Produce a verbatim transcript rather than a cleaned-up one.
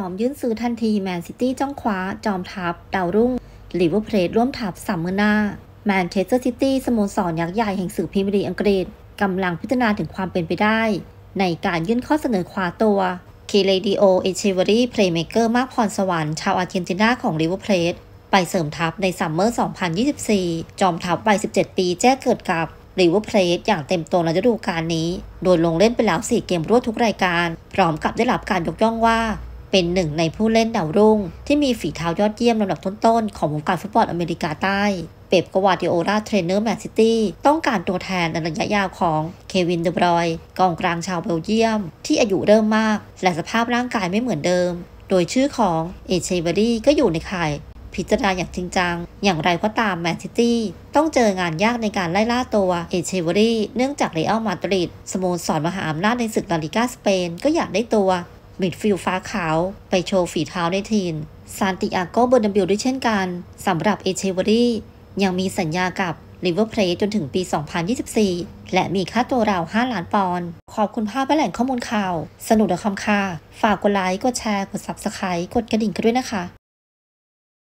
อมยื่นซื้อทันทีแมนซิตี้จ้องคว้าจอมทัพดาวรุ่งลิเวอร์พูลร่วมทัพซัมเมอร์หน้าแมนเชสเตอร์ซิตี้สโมสรยักษ์ใหญ่แห่งศึกพรีเมียร์ลีกอังกฤษกำลังพิจารณาถึงความเป็นไปได้ในการยื่นข้อเสนอคว้าตัวเคเลดิโอเอเชเวอรี่เพลย์เมเกอร์มากพรสวรรค์ชาวอาร์เจนตินาของลิเวอร์พูลไปเสริมทัพในซัมเมอร์ สองพันยี่สิบสี่ จอมทัพวัย สิบเจ็ด ปีแจ้งเกิดกับลิเวอร์พูลอย่างเต็มตัวในฤดูกาลนี้โดยลงเล่นไปแล้ว สี่ เกมรวดทุกรายการพร้อมกับได้รับการยกย่องว่าเป็นหนึ่งในผู้เล่นดาวรุ่งที่มีฝีเท้ายอดเยี่ยมลำดับต้นๆของวงการฟุตบอลอเมริกาใต้เป๊ป กวาร์ดิโอลาเทรนเนอร์แมนซิตี้ต้องการตัวแทนในระยะยาวของเควิน เดบรอยน์กองกลางชาวเบลเยียมที่อายุเริ่มมากและสภาพร่างกายไม่เหมือนเดิมโดยชื่อของเอเชเวอรี่ก็อยู่ในข่ายพิจารณาอย่างจริงจังอย่างไรก็ตามแมนซิตี้ต้องเจองานยากในการไล่ล่าตัวเอเชเวอรี่เนื่องจากเรอัลมาดริดสโมสรมหาอำนาจในศึกลาลิก้าสเปนก็อยากได้ตัวมิดฟิลด์ฟ้าขาวไปโชว์ฝีเท้าในทีมซานติอาโกเบอร์นาบิลด้วยเช่นกันสำหรับเอเชเวอรี่ยังมีสัญญากับลิเวอร์พูลจนถึงปี สองพันยี่สิบสี่ และมีค่าตัวราว ห้า ล้านปอนด์ขอบคุณภาพและแหล่งข้อมูลข่าวสนุกและคำค่ะฝากกดไลค์กดแชร์กด ซับสไครบ์ กดกระดิ่งกันด้วยนะคะ